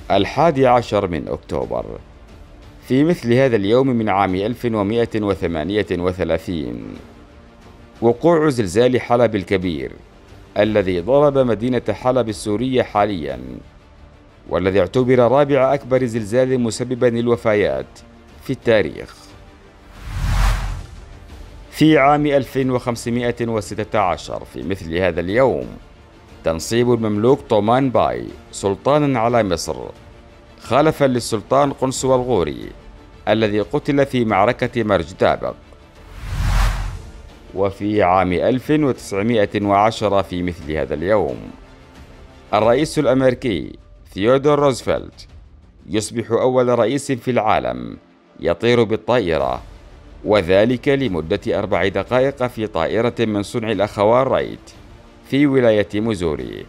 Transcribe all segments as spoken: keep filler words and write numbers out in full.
الحادي عشر من أكتوبر. في مثل هذا اليوم من عام ألف ومئة وثمانية وثلاثين وقوع زلزال حلب الكبير الذي ضرب مدينة حلب السورية حاليا، والذي اعتبر رابع أكبر زلزال مسببا للوفيات في التاريخ. في عام ألف وخمسمئة وستة عشر في مثل هذا اليوم تنصيب المملوك طومان باي سلطانا على مصر خلفا للسلطان قنصو الغوري الذي قتل في معركة مرج دابق. وفي عام ألف وتسعمئة وعشرة في مثل هذا اليوم الرئيس الأمريكي ثيودور روزفلت يصبح أول رئيس في العالم يطير بالطائرة، وذلك لمدة أربع دقائق في طائرة من صنع الأخوان رايت في ولاية موزوري.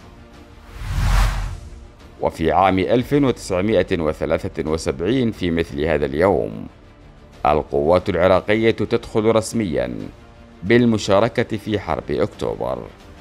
وفي عام ألف وتسعمئة وثلاثة وسبعين في مثل هذا اليوم القوات العراقية تدخل رسميا بالمشاركة في حرب أكتوبر.